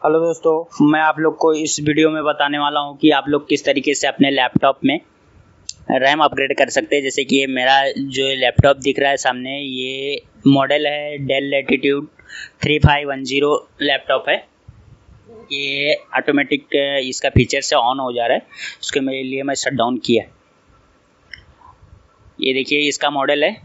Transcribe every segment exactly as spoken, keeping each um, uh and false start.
Hello दोस्तों, मैं आप लोग को इस वीडियो में बताने वाला हूं कि आप लोग किस तरीके से अपने लैपटॉप में रैम अपग्रेड कर सकते हैं। जैसे कि ये मेरा जो लैपटॉप दिख रहा है सामने, ये मॉडल है Dell Latitude three five one zero laptop है। ये ऑटोमेटिक इसका फीचर से ऑन हो जा रहा है, उसके मेरे लिए मैं शट डाउन किया। ये देखिए इसका मॉडल है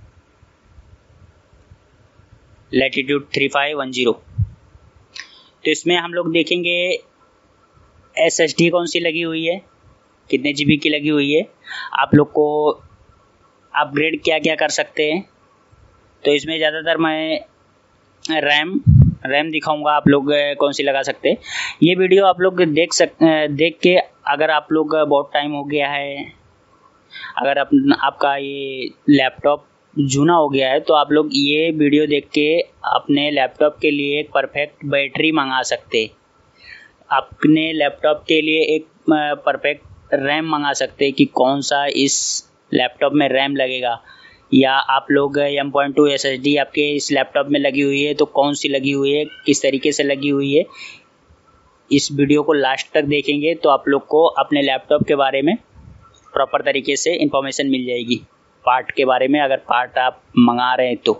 Latitude three five one zero. तो इसमें हम लोग देखेंगे एसएसडी कौन सी लगी हुई है, कितने जीबी की लगी हुई है, आप लोग को अपग्रेड क्या क्या कर सकते हैं। तो इसमें ज़्यादातर मैं रैम रैम दिखाऊंगा, आप लोग कौन सी लगा सकते हैं। ये वीडियो आप लोग देख सक देख के अगर आप लोग बहुत टाइम हो गया है, अगर आप, आपका ये लैपटॉप जूना हो गया है, तो आप लोग ये वीडियो देख के अपने लैपटॉप के लिए एक परफेक्ट बैटरी मंगा सकते, अपने लैपटॉप के लिए एक परफेक्ट रैम मंगा सकते कि कौन सा इस लैपटॉप में रैम लगेगा। या आप लोग M point two S S D आपके इस लैपटॉप में लगी हुई है तो कौन सी लगी हुई है, किस तरीके से लगी हुई है। इस वीडियो को लास्ट तक देखेंगे तो आप लोग को अपने लैपटॉप के बारे में प्रॉपर तरीके से इंफॉर्मेशन मिल जाएगी, पार्ट के बारे में, अगर पार्ट आप मंगा रहे हैं तो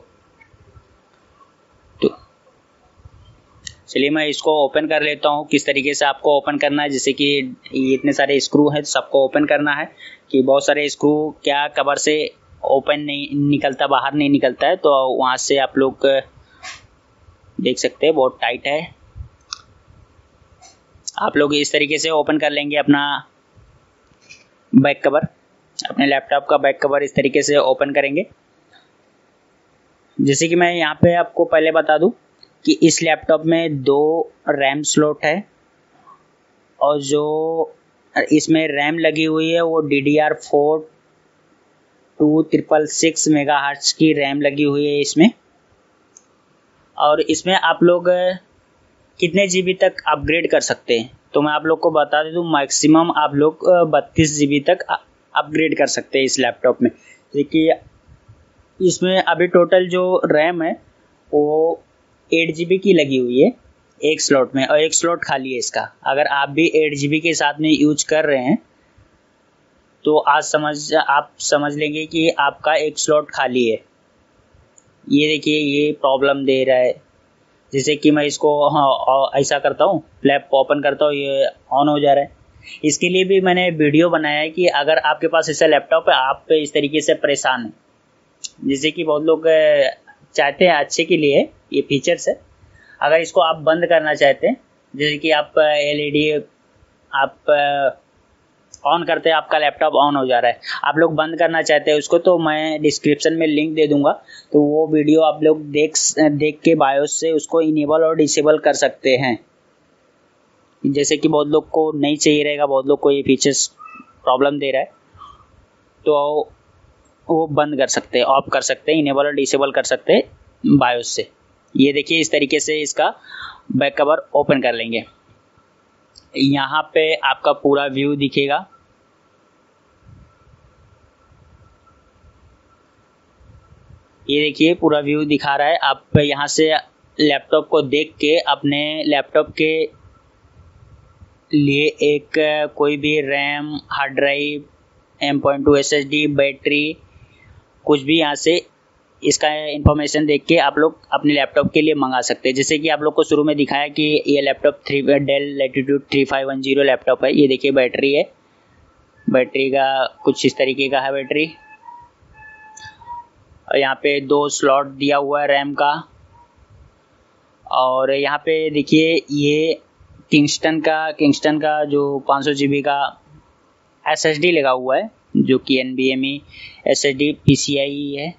तो चलिए मैं इसको ओपन कर लेता हूँ। किस तरीके से आपको ओपन करना है, जैसे कि ये इतने सारे स्क्रू हैं, सबको ओपन करना है कि बहुत सारे स्क्रू क्या कवर से ओपन नहीं निकलता, बाहर नहीं निकलता है, तो वहाँ से आप लोग देख सकते हैं बहुत टाइट है। आप लोग इस तरीके से ओपन कर लेंगे अपना बैक कवर, अपने लैपटॉप का बैक कवर इस तरीके से ओपन करेंगे। जैसे कि मैं यहाँ पे आपको पहले बता दूं कि इस लैपटॉप में दो रैम स्लॉट है और जो इसमें रैम लगी हुई है वो D D R four two triple six megahertz की रैम लगी हुई है इसमें। और इसमें आप लोग कितने जीबी तक अपग्रेड कर सकते हैं, तो मैं आप लोग को बता दे दूँ, मैक्सिमम आप लोग बत्तीस जीबी तक अपग्रेड कर सकते हैं इस लैपटॉप में। देखिए इसमें अभी टोटल जो रैम है वो एट जीबी की लगी हुई है एक स्लॉट में, और एक स्लॉट खाली है इसका। अगर आप भी एट जीबी के साथ में यूज कर रहे हैं तो आज समझ आप समझ लेंगे कि आपका एक स्लॉट खाली है। ये देखिए ये प्रॉब्लम दे रहा है। जैसे कि मैं इसको हाँ ऐसा करता हूँ, लैप ओपन करता हूँ, ये ऑन हो जा रहा है। इसके लिए भी मैंने वीडियो बनाया है कि अगर आपके पास ऐसा लैपटॉप है, आप इस तरीके से परेशान हैं, जैसे कि बहुत लोग चाहते हैं अच्छे के लिए ये फीचर्स है, अगर इसको आप बंद करना चाहते हैं, जैसे कि आप एल ई डी आप ऑन करते हैं, आपका लैपटॉप ऑन हो जा रहा है, आप लोग बंद करना चाहते हैं उसको, तो मैं डिस्क्रिप्शन में लिंक दे दूंगा, तो वो वीडियो आप लोग देख देख के बायोस से उसको इनेबल और डिसेबल कर सकते हैं। जैसे कि बहुत लोग को नहीं चाहिए रहेगा, बहुत लोग को ये फीचर्स प्रॉब्लम दे रहा है, तो वो बंद कर सकते हैं, ऑफ कर सकते हैं, इनेबल और डिसेबल कर सकते हैं बायोस से। ये देखिए इस तरीके से इसका बैक कवर ओपन कर लेंगे। यहाँ पे आपका पूरा व्यू दिखेगा। ये देखिए पूरा व्यू दिखा रहा है। आप यहाँ से लैपटॉप को देख के अपने लैपटॉप के लिए एक कोई भी RAM, hard drive, M point two S S D, battery, कुछ भी यहाँ से इसका इंफॉर्मेशन देख के आप लोग अपने लैपटॉप के लिए मंगा सकते हैं। जैसे कि आप लोग को शुरू में दिखाया कि ये laptop three Dell Latitude three five one zero laptop है। ये देखिए बैटरी है, बैटरी का कुछ इस तरीके का है बैटरी, और यहाँ पे दो स्लॉट दिया हुआ है रैम का। और यहाँ पे देखिए ये किंगस्टन का किंगस्टन का जो पाँच सौ जी बी का एस एस डी लगा हुआ है, जो कि N B M E S S D P C I है।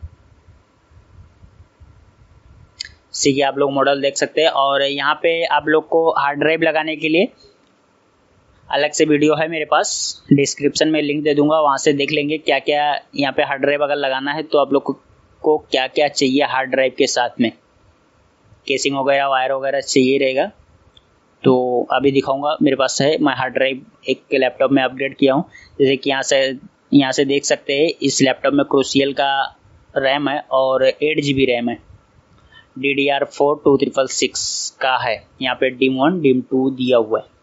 इसी के आप लोग मॉडल देख सकते हैं। और यहाँ पे आप लोग को हार्ड ड्राइव लगाने के लिए अलग से वीडियो है मेरे पास, डिस्क्रिप्शन में लिंक दे दूंगा, वहाँ से देख लेंगे क्या क्या यहाँ पे हार्ड ड्राइव अगर लगाना है तो आप लोग को क्या क्या चाहिए हार्ड ड्राइव के साथ में, केसिंग वगैरह, वायर वगैरह चाहिए रहेगा। तो अभी दिखाऊंगा, मेरे पास है, मैं हार्ड ड्राइव एक के लैपटॉप में अपग्रेड किया हूँ। जैसे कि यहाँ से यहाँ से देख सकते हैं इस लैपटॉप में क्रूसियल का रैम है और एट जी बी रैम है। D D R four two triple six का है। यहाँ पे डिम वन डिम टू दिया हुआ है।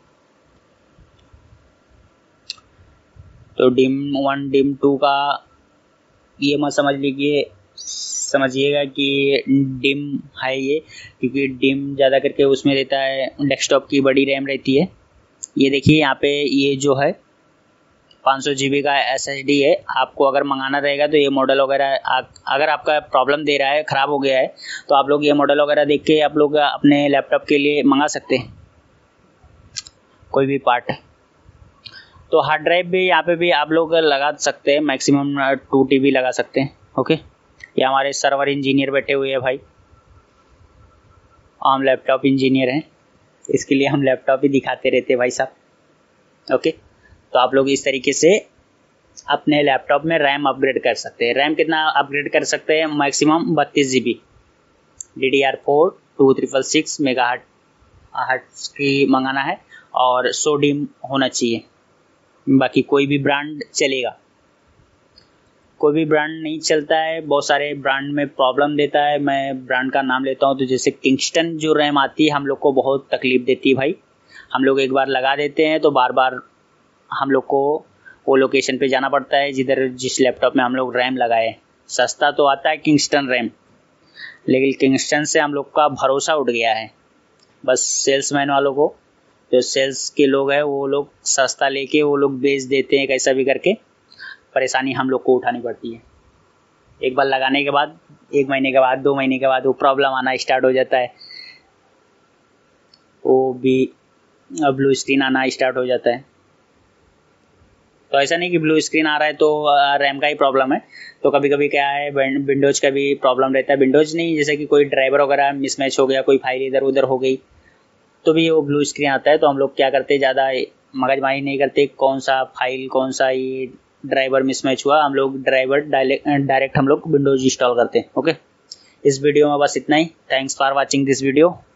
तो डिम वन डिम टू का ये मत समझ लीजिए, समझिएगा कि डिम है ये, क्योंकि डिम ज़्यादा करके उसमें रहता है, डेस्कटॉप की बड़ी रैम रहती है। ये देखिए यहाँ पे ये जो है पाँच सौ जी बी का एस एस डी है। आपको अगर मंगाना रहेगा तो ये मॉडल वगैरह, अगर आपका प्रॉब्लम दे रहा है, ख़राब हो गया है, तो आप लोग ये मॉडल वगैरह देख के आप लोग अपने लैपटॉप के लिए मंगा सकते हैं कोई भी पार्ट। तो हार्ड ड्राइव भी यहाँ पे भी आप लोग लगा सकते हैं, मैक्सिमम टू टी बी लगा सकते हैं। ओके, ये हमारे सर्वर इंजीनियर बैठे हुए हैं भाई, हम लैपटॉप इंजीनियर हैं, इसके लिए हम लैपटॉप ही दिखाते रहते हैं भाई साहब। ओके, तो आप लोग इस तरीके से अपने लैपटॉप में रैम अपग्रेड कर सकते हैं। रैम कितना अपग्रेड कर सकते हैं? मैक्सिमम बत्तीस G B D D R four two triple six megahertz hertz की मंगाना है और सौ डिम होना चाहिए। बाकी कोई भी ब्रांड चलेगा, कोई भी ब्रांड नहीं चलता है, बहुत सारे ब्रांड में प्रॉब्लम देता है। मैं ब्रांड का नाम लेता हूँ तो जैसे किंगस्टन जो रैम आती है हम लोग को बहुत तकलीफ़ देती है भाई। हम लोग एक बार लगा देते हैं तो बार बार हम लोग को वो लोकेशन पे जाना पड़ता है जिधर जिस लैपटॉप में हम लोग रैम लगाए। सस्ता तो आता है किंगस्टन रैम, लेकिन किंगस्टन से हम लोग का भरोसा उठ गया है। बस सेल्समैन वालों को, जो सेल्स के लोग हैं वो लोग सस्ता लेके वो लोग बेच देते हैं, कैसा भी करके परेशानी हम लोग को उठानी पड़ती है। एक बार लगाने के बाद एक महीने के बाद दो महीने के बाद वो प्रॉब्लम आना स्टार्ट हो जाता है, वो भी ब्लू स्क्रीन आना स्टार्ट हो जाता है। तो ऐसा नहीं कि ब्लू स्क्रीन आ रहा है तो रैम का ही प्रॉब्लम है, तो कभी कभी क्या है विंडोज का भी प्रॉब्लम रहता है। विंडोज नहीं, जैसे कि कोई ड्राइवर वगैरह मिसमैच हो गया, कोई फाइल इधर उधर हो गई तो भी वो ब्लू स्क्रीन आता है। तो हम लोग क्या करते, ज़्यादा मगजमारी नहीं करते कौन सा फाइल कौन सा ये ड्राइवर मिसमैच हुआ, हम लोग ड्राइवर डायरेक्ट हम लोग विंडोज इंस्टॉल करते हैं। ओके, इस वीडियो में बस इतना ही। Thanks for watching this video.